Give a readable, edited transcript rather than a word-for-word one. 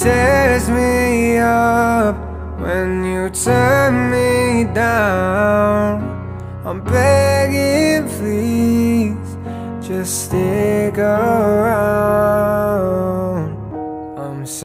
tears me up when you turn me down. I'm begging, please, just stick around.